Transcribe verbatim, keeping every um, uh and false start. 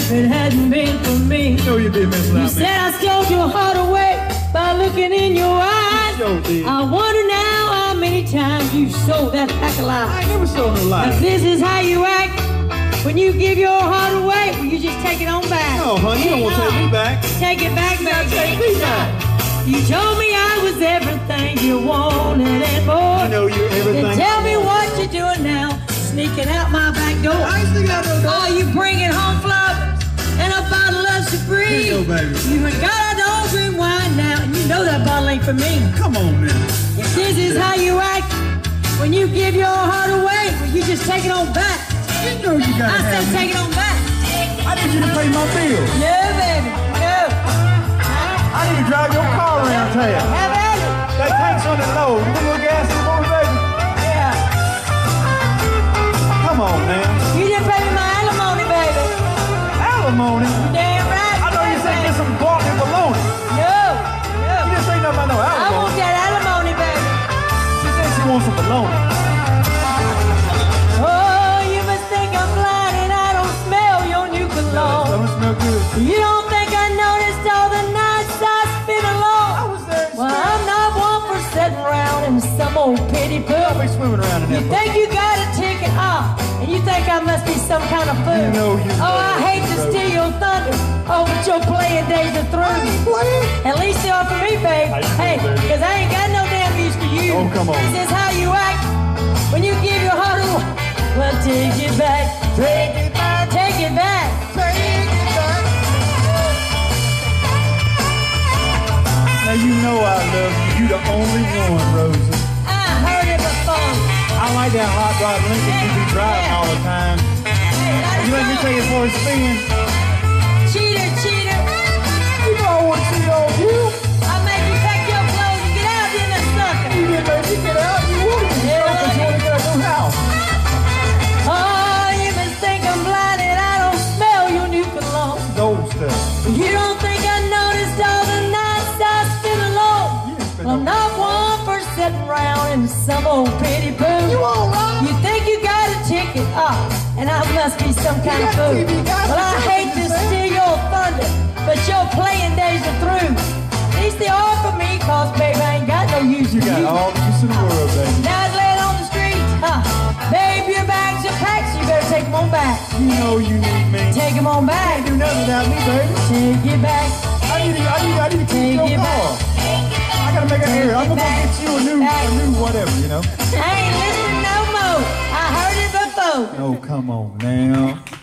if it hadn't been for me. You know you did mess around. You said I stole your heart away by looking in your eyes. Yo, did. I wonder now how many times you sold that pack of lies. I ain't never sold no lies. If this is how you act when you give your heart away, will you just take it on back? No, honey, you don't want to take me back. Take it back, baby. Take me back. You told me I was everything you wanted and more. I know you're everything. Then tell me what you're doing now, sneaking out my back door. I ain't sneaking out no door. Oh, you bringing home flowers and a bottle of Supreme. Here you go, baby. You done got an old green wine now, and you know that bottle ain't for me. Come on, man. If this is how you act when you give your heart away, will you just take it on back? You know you gotta I have said me. take it on back. I need you to pay my bill. No, baby, no. I need to drive your car around town. Have at it. That tank's on the low. You put a little gas in the motor, baby. Yeah. Come on, man. You didn't pay me my alimony, baby. Alimony? You damn right. I know you said get some guac and bologna. No, no. You didn't say nothing about no I alimony. want that alimony, baby. She said she wants some bologna. Oh, you must think I'm blind and I don't smell your new cologne. Don't smell good. You don't think I noticed all the nights I spent alone? I was there. Well, I'm not one for sitting around in some old pity pool. I'll be swimming around in that. You think you got a ticket off, and you think I must be some kind of fool. You know you Oh, I know, hate to bro. steal your thunder. Oh, but your playing days are through. At least they are for me, babe. How you doing, Hey, baby? because I ain't got no damn use for you. Oh, come on. This is how you act when you give your heart away. Well, take it back. Take it back. Take it back. Take it back. Now you know I love you. You the only one, Rosie. I heard it before. I like that hot rod Lincoln you be driving Yeah. all the time. Hey, let it You let me go. take it for a spin. Cheater, cheater. You know I want to cheat on you. I'll make you pack your clothes and get out in the sucker. You didn't make me get out. You wanted me to Yeah, go because you want to get out your house. Oh, you must think I'm blind and I don't smell your new cologne. Old stuff. You don't think I noticed all the nights I spent alone? You didn't spend Well, I'm no- not one for sitting around in some old pity pool. You all right? You think you got a ticket? Ah, and I must be some kind of got fool. T V guys, Well, I you hate to know what I'm steal your thunder, but your playing days are through. At least they are for me, cause baby, I ain't got no use You for got you. all the use in the world, baby. Now it's laying on the street. Huh. Babe, your bags are packed, so you better take them on back. You know you need me. Take them on back. Can't do nothing without me, baby. Take it back. I need to, I need, I need to keep Take your it car. back. I gotta make a hair. I'm gonna go back. get you a new, a new whatever, you know. I ain't listening no more. I heard it before. Oh, come on now.